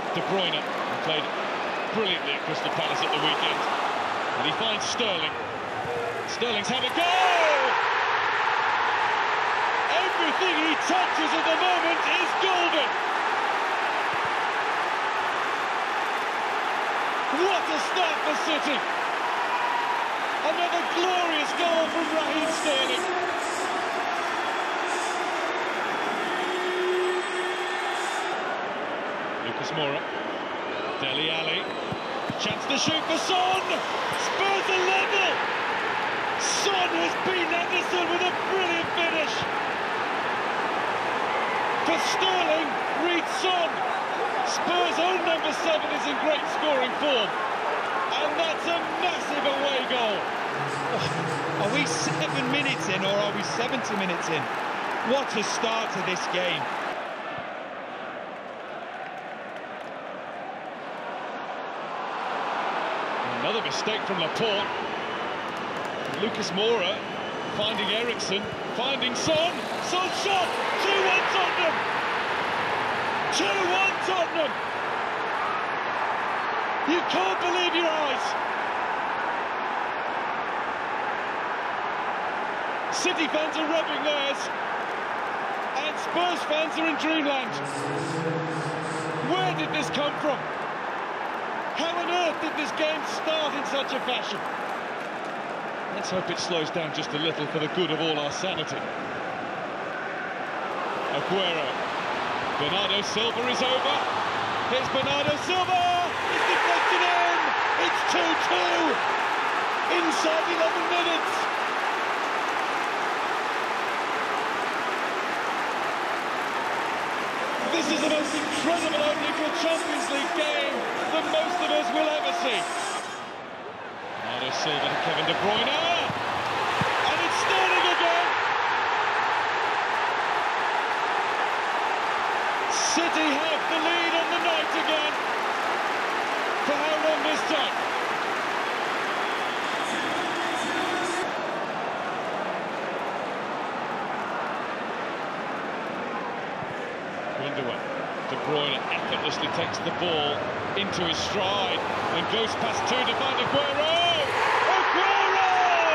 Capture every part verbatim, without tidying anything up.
De Bruyne played brilliantly at Crystal Palace at the weekend. And he finds Sterling. Sterling's had a goal! Everything he touches at the moment is golden. What a start for City! Another glorious goal from Raheem Sterling. Lucas Moura, Dele Alli, chance to shoot for Son. Spurs are level. Son has beaten Ederson with a brilliant finish. For Sterling, reads Son. Spurs' own number seven is in great scoring form, and that's a massive away goal. Oh, are we seven minutes in, or are we seventy minutes in? What a start to this game. Another mistake from Laporte. Lucas Moura finding Eriksen, finding Son. Son shot! two one Tottenham! two one Tottenham! You can't believe your eyes! City fans are rubbing theirs, and Spurs fans are in dreamland. Where did this come from? How on earth did this game start in such a fashion? Let's hope it slows down just a little for the good of all our sanity. Aguero. Bernardo Silva is over. Here's Bernardo Silva. It's deflected in. It's two two. Inside eleven minutes. This is the most incredible opening to a Champions League game that most of us will ever see. Bernardo Silva to Kevin De Bruyne. And it's Sterling again. City have the lead on the night again. For how long this time? Gundogan. De Bruyne effortlessly takes the ball into his stride and goes past two to find Aguero! Aguero!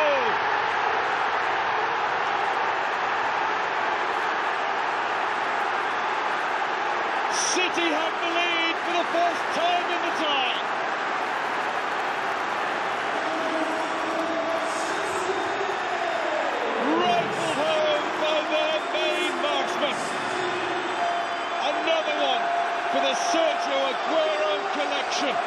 City have the lead for the first time in the tie. Rifled home by their main marksman. Another one for the Sergio Aguero collection.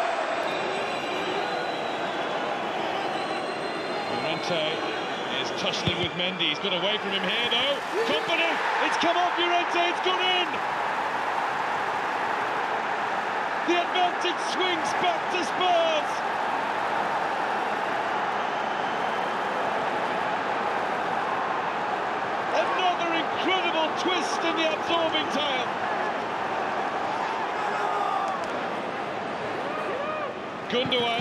Llorente is tussling with Mendy. He's got away from him here though. Kompany, it's come off Llorente, it's gone in. The advantage swings back to Spurs. Another incredible twist in the absorbing tale. Gundogan.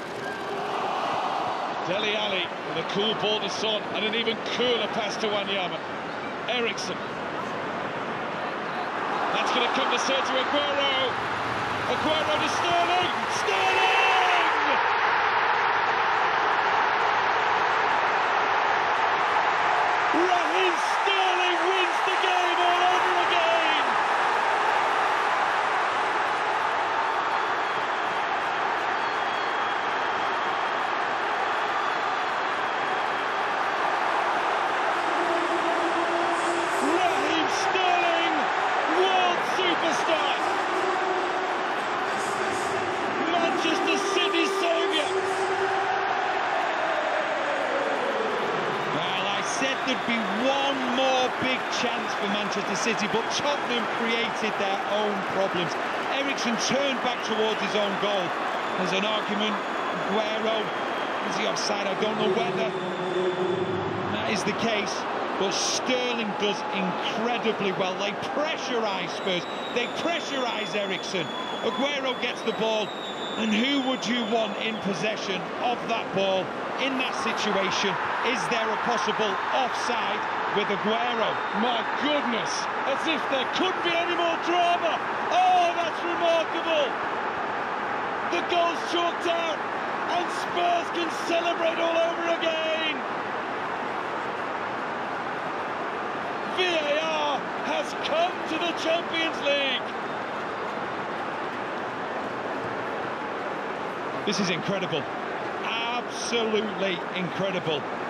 Dele Alli with a cool ball to Son and an even cooler pass to Wanyama. Eriksen. That's going to come to Sergio Aguero. Aguero to Sterling. Sterling! Raheem Sterling wins the game all over again. Raheem Sterling, world superstar. Manchester City saviour. Well, I said there'd be one more big chance for Manchester City, but Tottenham created their own problems. Eriksen turned back towards his own goal. There's an argument. Aguero, is he offside? I don't know whether that is the case. But Sterling does incredibly well. They pressurise Spurs. They pressurise Eriksen. Aguero gets the ball. And who would you want in possession of that ball in that situation? Is there a possible offside with Aguero? My goodness, as if there couldn't be any more drama. Oh, that's remarkable. The goal's chalked out, and Spurs can celebrate all over again. V A R has come to the Champions League. This is incredible. Absolutely incredible.